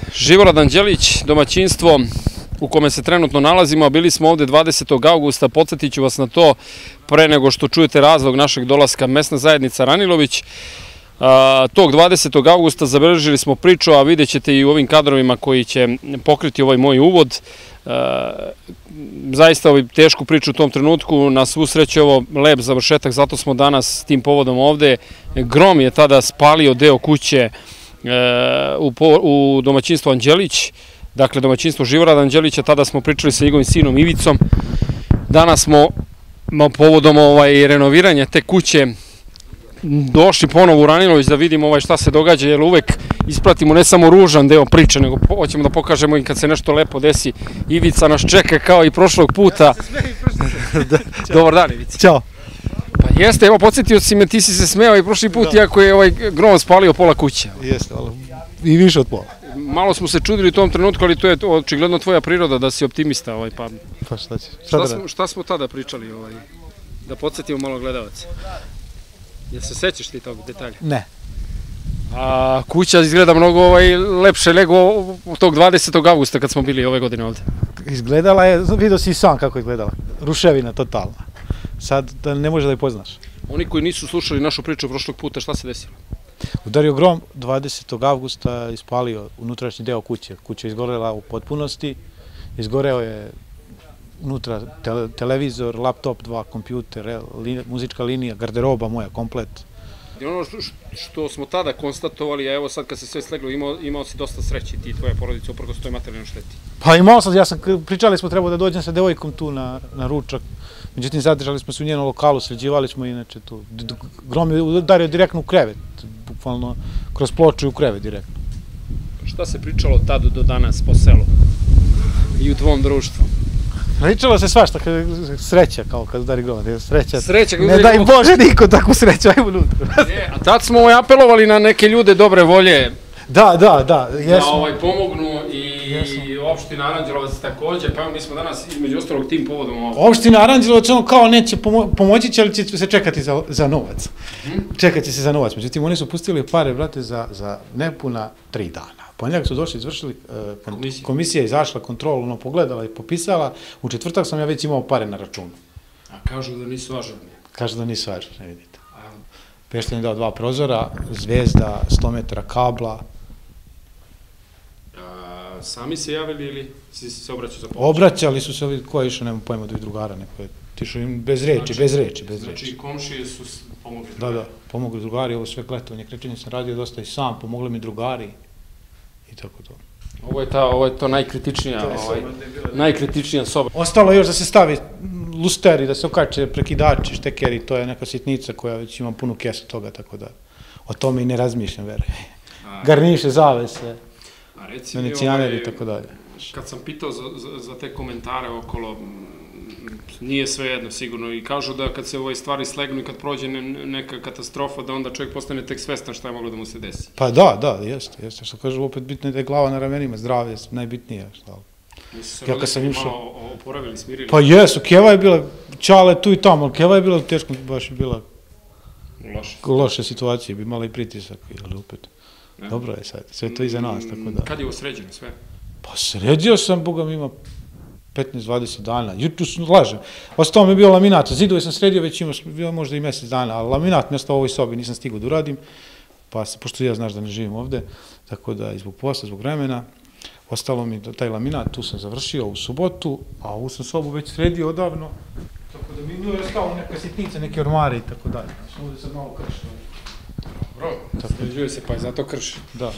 Živorad Anđelić, domaćinstvo u kome se trenutno nalazimo, a bili smo ovde 20. augusta, podsjetit ću vas na to pre nego što čujete razlog našeg dolaska, mesna zajednica Ranilović. Tog 20. augusta zabeležili smo priču, a vidjet ćete i u ovim kadrovima koji će pokriti ovaj moj uvod. Zaista tešku priču u tom trenutku, na svu sreću ovo lep završetak, zato smo danas s tim povodom ovde. Grom je tada spalio deo kuće u domaćinstvu Anđelić, dakle domaćinstvo Živorada Anđelića. Tada smo pričali sa njegovim sinom Ivicom. Danas smo povodom renoviranja te kuće došli ponovo u Ranilović da vidimo šta se događa, jer uvek ispratimo ne samo ružan deo priče, nego hoćemo da pokažemo i kad se nešto lepo desi. Ivica nas čeka kao i prošlog puta. Dobar dan, Ivica. Ćao. Pa jeste, evo, podsjetio si me, ti si se smeo i prošli put, iako je grom spalio pola kuće. Jeste, ali i više od pola. Malo smo se čudili u tom trenutku, ali to je očigledno tvoja priroda da si optimista. Pa šta će? Šta smo tada pričali, da podsjetimo malo gledalaca? Jel se sećaš ti tog detalja? Ne. A kuća izgleda mnogo lepše nego tog 20. augusta kad smo bili ove godine ovde. Izgledala je, vidio si i sam kako je izgledala. Ruševina totalna. Sad ne može da je poznaš. Oni koji nisu slušali našu priču prošlog puta, šta se desilo? Udario grom 20. augusta, ispalio unutrašnji deo kuće. Kuća je izgorela u potpunosti. Izgoreo je unutra televizor, laptop, 2 kompjuter, muzička linija, garderoba moja, komplet. I ono što smo tada konstatovali, a evo sad kad se sve sleglo, imao si dosta sreće ti i tvoja porodica uprkos toj materijalnoj šteti. Pa imao sam, pričali smo trebao da dođem sa devojkom tu na ručak, međutim zadržali smo se u njenom lokalu, sređivali smo inače tu. Grom je udario direktno u krevet, bukvalno kroz ploču i u krevet direktno. Šta se pričalo od tada do danas po selu i u tvom društvu? Pričalo se svašta, sreća kao kad udari grom, sreća. Ne daj Bože niko takvu sreću, ajmo unutra. A tad smo apelovali na neke ljude dobre volje. Da, jesmo. Da pomognu i opština Aranđelovac takođe, pa mi smo danas između ostalog tim povodom ovdje. Opština Aranđelovac kao neće pomoći će, ali će se čekati za novac. Čekat će se za novac, međutim oni su pustili pare, brate, za nepuna 3 dana. Ponedjeljak su došli, izvršili, komisija je izašla, kontrolu, pogledala i popisala. U četvrtak sam ja već imao pare na računu. A kažu da nisu ažurni? Kažu da nisu ažurni, vidite. Pešten je dao 2 prozora, zvezda, 100 metara kabla. Sami se javili ili si se obraćao za pomoć? Obraćali su se, ko je išao, nema pojma, od ovih drugara, neko je tišao im bez reči. Znači komšije su pomogli? Da, pomogli drugari, ovo sve kletovanje, krečenje sam radio dosta i sam, pomogli mi drugari i tako to. Ovo je to najkritičnija soba. Ostalo još da se stavi lusteri, da se okače prekidači, štekeri, to je neka sitnica koja već ima punu kesu toga, tako da o tome i ne razmišljam, veruj. Garniše, zavese, venecijaneri i tako dalje. Kad sam pitao za te komentare okolo, nije sve jedno sigurno, i kažu da kad se stvari slegnu i kad prođe neka katastrofa, da onda čovjek postane tek svestan šta je moglo da mu se desi. Pa da, jeste. Što kažu, opet bitno je da je glava na ramenima, zdravlje je najbitnije. Nisu se roditelji malo oporavili, smirili? Pa jesu, Keva je bila, Čale tu i tamo, ali Keva je bila teško, baš je bila u loše situacije, bi imala i pritisak, ali opet. Dobro je sad, sve to iza nas, tako da. Kad je ovo sređeno sve? Pa sređio sam, Boga mi ima 15-20 dana, jutru lažem. Ostao mi je bio laminat, zidove sam sredio, već imao možda i mjesec dana, ali laminat mi je ostao u ovoj sobi, nisam stigao da uradim, pa pošto ja znaš da ne živim ovde, tako da i zbog posla, zbog vremena, ostalo mi taj laminat, tu sam završio u subotu, a ovu sam sobu već sredio odavno, tako da mi je ostalo neka sitnica, neke ormare i tako dalje. Ovde sam malo kršao. Dobro, sređuje se, pa je zato krši. Da.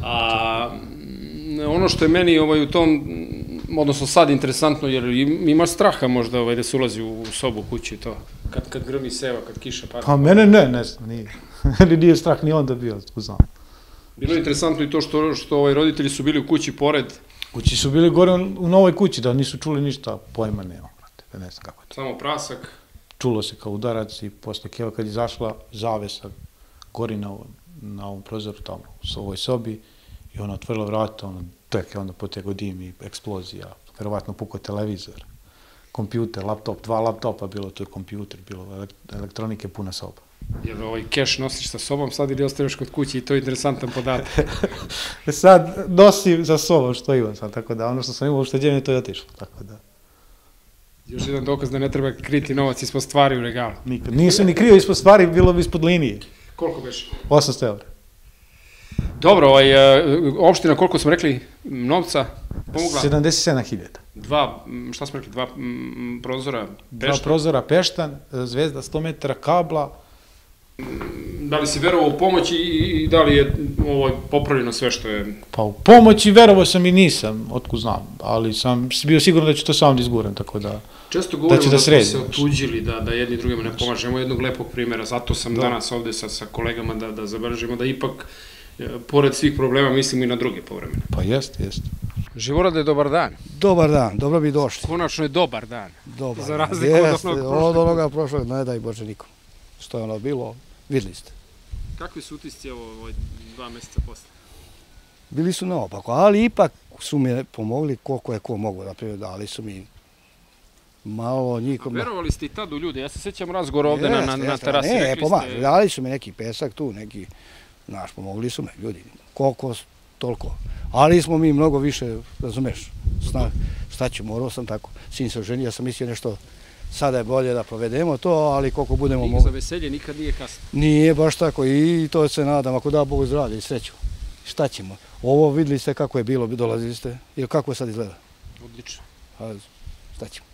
Ono što je meni u tom, odnosno sad interesantno, jer imaš straha možda da se ulazi u sobu, kući i to, kad grmi seva, kad kiša pada? Pa mene ne znam, nije. Ili nije strah ni onda bio, znam. Bilo je interesantno i to što roditelji su bili u kući pored. Kući su bili gore u novoj kući, da nisu čuli ništa, pojma nema, brate, ne znam kako je to. Samo prasak? Čulo se kao udarac i posle Keva kad je izašla zavesa gori na ovom prozoru tamo, u ovoj sobi, i ona otvorila vrata, tek je onda potego dim i eksplozija, verovatno pukao televizor, kompjuter, laptop, 2 laptopa, bilo to je kompjuter, bilo elektronike puna soba. Jer keš nosiš sa sobom sad ili ostaveš kod kuće i to je interesantan podatak. Sad nosim za sobom što imam sad, tako da ono što sam imao u šteđevini to je otišlo, tako da. Još jedan dokaz da ne treba kriti novac ispod stvari u regalu. Nikad. Nisam ni krio ispod stvari, bilo bi ispod linije. Koliko beše? 800 € Dobro, opština, koliko smo rekli, novca pomogla? 77.000. Šta smo rekli, dva prozora Peštan? Dva prozora Peštan, zvezda 100 metara kabla. Da li si verovao u pomoć i da li je popravljeno sve što je... Pa u pomoći verovao sam i nisam, otkud znam, ali sam bio siguran da ću to sam da izguram, tako da... Često govorimo da smo se otuđili, da jedni drugima ne pomažemo. Jednog lepog primjera, zato sam danas ovde sa kolegama da zabeležimo da ipak, pored svih problema, mislimo i na druge povremene. Pa jest. Živorade, dobar dan. Dobar dan, dobro bi došli. Konačno je dobar dan. Dobar za razliku od onoga prošlog, ne daj Bože nikom. Što je ono bilo, videli ste. Kakvi su utisci ovo 2 meseca posle? Bili su naopako, ali ipak su mi pomogli koliko je ko mogu, naprimjer, dali su mi malo nikom... Verovali ste i tad u ljude, ja se sećam razgovora ovde na terasi, rekli ste... Dali su mi neki pesak tu, neki, znaš, pomogli su me ljudi, koliko, toliko. Ali smo mi mnogo više, razumeš, šta ću, morao sam tako, sin se oženio, ja sam mislio nešto, sada je bolje da provedemo to, ali koliko budemo mogli... Za veselje nikad nije kasno. Nije baš tako i to se nadam, ako da Bogu zdravlje i sreću. Šta ćemo? Ovo videli ste kako je bilo, dolazili ste, ili kako je sad izgleda? Odlično. Šta ćemo?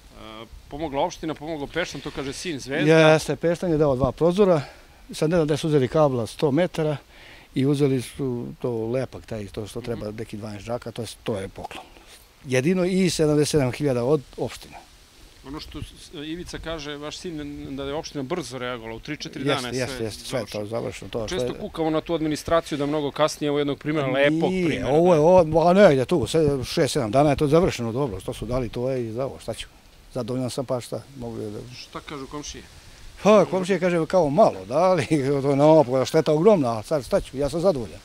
Pomogla opština, pomogla Peštan, to kaže sin Zvezda. Jeste, Peštan je dao 2 prozora, sad ne znam da su uzeli kabla 100 metara i uzeli su to lepak, to što treba neki 12 džaka, to je poklon. Jedino i 77.000 od opštine. Ono što Ivica kaže, vaš sin, da je opština brzo reagovala, u 3-4 dana je sve Jeste, sve je to završeno. Često kukamo na tu administraciju da mnogo kasnije, ovo jednog primjera, lepog primjera. Ovo ne ide tu, 6-7 dana je to završeno dobro, što su dali to je i za ovo, šta ću. Zadovoljan sam pa šta mogu da... Šta kažu komšije? Pa, komšije kaže kao malo, da li, to je naopako, šteta ogromna, ali sad šta ću, ja sam zadovoljan.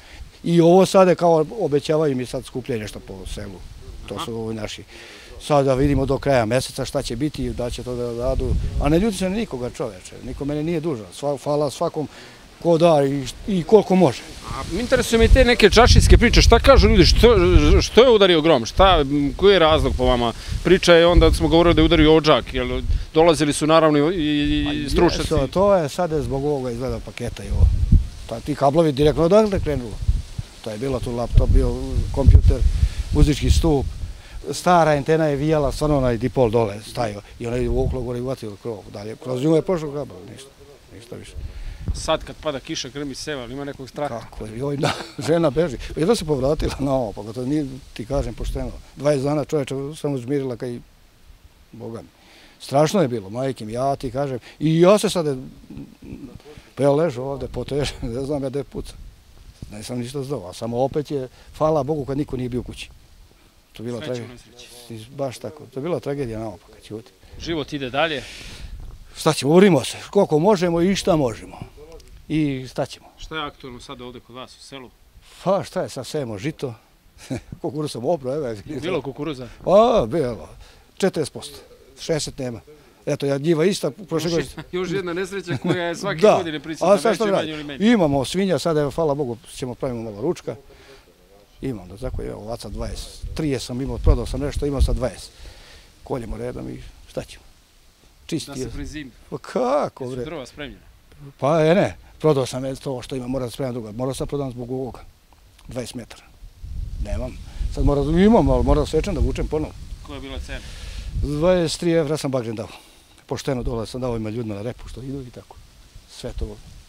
I ovo sad je kao obećavaju mi sad skuplje nešto po selu, to su ovi naši. Sad da vidimo do kraja meseca šta će biti, da će to da radu, a ne ljuti se na nikoga čoveče, niko mene nije dužan, hvala svakom ko da i koliko može. Interesuje me te neke čašijske priče, šta kažu ljudi, što je udario grom, koji je razlog po vama? Priča je onda, smo govorili da je udario odžak, dolazili su naravno i stručnjaci. To je sad zbog ovoga izgleda paketa i ovo. Ti kablovi direktno odakle krenulo. To je bilo tu laptop, bio kompjuter, muzički stup, stara antena je vijala, stvarno onaj dipol dole stajao i ona je uvuklo gore i uvatilo krov dalje. Kroz nju je prošlo kabel, ništa više. Sad kad pada kiša, grmi seva, ali ima nekog straha? Kako je, joj, žena beži. Jedno se povratila na ovo, pa to nije, ti kažem, pošteno. 20 dana čovječa sam uzmirila kaj, Boga mi. Strašno je bilo, majke mi, ja ti kažem. I ja se sad, pa ja ležu ovde, potežem, ne znam ja gde pucam. Nisam ništa zdao, a samo opet je, hvala Bogu, kad niko nije bio u kući. To je bila tragedija. Baš tako, to je bila tragedija naopak, kad ćuti. Život ide dalje? Šta ćemo, urimo se, koliko možemo i šta možemo. I šta ćemo? Šta je aktualno sad ovde kod vas u selu? Pa šta je, sad sejemo žito, kukuruz sam oprao, evo. Bilo kukuruza? Pa, bilo, 40%, 60 nema. Eto, ja njiva ista, prošle godine. Još jedna nesreća koja je svake godine prisutna veće manje ili manje. Imamo svinja, sada je, hvala Bogu, ćemo pravimo malo ručka. Imam, da tako je, ovaca 20, 30 sam imao, prodao sam nešto, imao sad 20. Koljemo redom i šta ćemo? Čisti. Da se prizimi. Pa kako, bre? Su drva spremljena? Pa ne, prodao sam to što ima, mora da spremam druga. Morao sam prodam zbog ovoga, 20 metara. Nemam. Sad imam, ali moram da svečam da vučem ponovo. Koja je bila cena? 23 € sam bagren dao. Pošteno dole sam dao ima ljudima na repu što idu i tako. Sve to